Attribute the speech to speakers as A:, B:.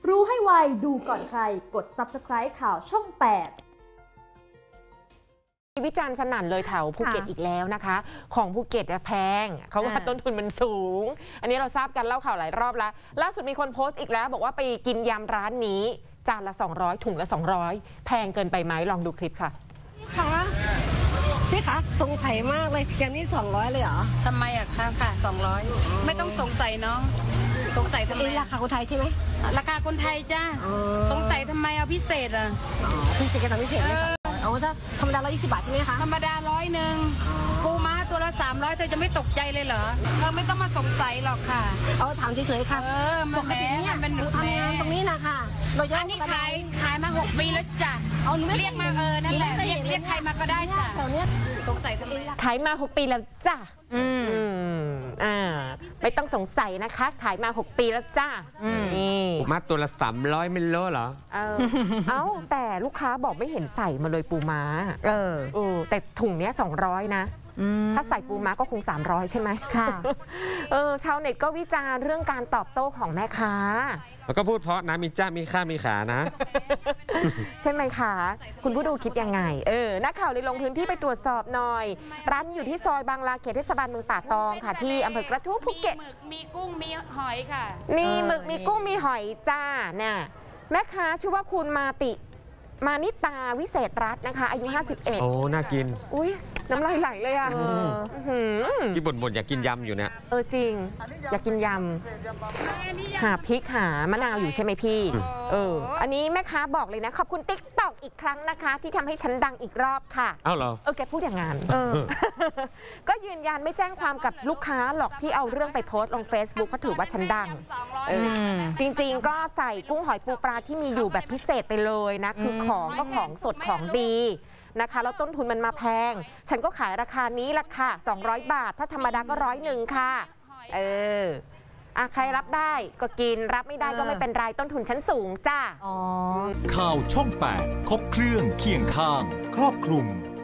A: รู้ให้ไวดูก่อนใครกด Subscribe ข่าวช่อง 8
B: วิจารณ์สนั่นเลยแถวภูเก็ตอีกแล้วนะคะของภูเก็ตแพงเขาว่าต้นทุนมันสูงอันนี้เราทราบกันเล่าข่าวหลายรอบแล้วล่าสุดมีคนโพสต์อีกแล้วบอกว่าไปกินยำร้านนี้จานละ200ถุงละ200แพงเกินไปไหมลองดูคลิปค่ะ
C: พี่คะสงสัยมากเลยอย่างนี้200เลยเหรอ
D: ทำไมอะคะค่ะ200ไม่ต้องสงสัยน้องสงสัยทำไม
C: ราคาคนไทยใช่ไหม
D: ราคาคนไทยจ้าสงสัยทำไมเอาพิเศษอะ
C: พิเศษกับพิเศษเลยเอาถ้าธรรมดา120 บาทใช่ไหมคะ
D: ธรรมดา100ปูม้าตัวละ300เธอจะไม่ตกใจเลยเหรอเธอไม่ต้องมาสงสัยหรอกค่ะ
C: เอาถามเฉยๆค่ะ
D: ปกติเนี่ย
C: เป็นทำงานตรงนี้นะค่ะ
D: อันนี้ขายมา6 ปีแล้วจ้ะเรียกมานั่นแหละเรียกใครมาก็ได้จ้ะสงสัยทำไม
B: ขายมา6 ปีแล้วจ้ะไม่ต้องสงสัยนะคะขายมา6 ปีแล้วจ้า
E: ปูม้าตัวละ300ไม่รู้เหรอ
B: แต่ลูกค้าบอกไม่เห็นใส่มาเลยปูม้าแต่ถุงเนี้ย200นะถ้าใส่ปูม้าก็คง300ใช่ไหม
C: ค่ะ
B: ชาวเน็ตก็วิจารณ์เรื่องการตอบโต้ของแม่ค้า
E: แล้วก็พูดเพราะนะมีจ้ามีค่ามีขานะ
B: ใช่ไหมคะคุณผู้ดูคิดยังไงนักข่าวเลยลงพื้นที่ไปตรวจสอบหน่อยร้านอยู่ที่ซอยบางลาเขตเทศบาลเมืองป่าตองค่ะที่อำเภอกระทู้ภูเก็ต
D: มีกุ้งมีหอยค่ะ
B: มีหมึกมีกุ้งมีหอยจ้าเนี่ยแม่ค้าชื่อว่าคุณมานิตาวิเศษรัตน์นะคะอายุ51
E: โอ้น่ากิน
B: อุ้ยน้ำลายไหลเลยอ่ะ
E: ที่บ่นอยากกินยำอยู่เนี่ย
B: จริงอยากกินยำหาพริกหามะนาวอยู่ใช่ไหมพี่อันนี้แม่ค้าบอกเลยนะขอบคุณTikTokอีกครั้งนะคะที่ทำให้ฉันดังอีกรอบค่ะ
E: อ้าวเหรอ
B: แกพูดอย่างงั้นก็ยืนยันไม่แจ้งความกับลูกค้าหรอกที่เอาเรื่องไปโพสต์ลง Facebook ก็ถือว่าฉันดังจริงๆก็ใส่กุ้งหอยปูปลาที่มีอยู่แบบพิเศษไปเลยนะคือของก็ของสดของดีนะคะแล้วต้นทุนมันมาแพงฉันก็ขายราคานี้ละค่ะ200 บาทถ้าธรรมดาก็101ค่ะใครรับได้ก็กินรับไม่ได้ก็ไม่เป็นไรต้นทุนชั้นสูงจ้า
F: ข่าวช่อง 8 ครบเครื่องเคียงข้างครอบคลุม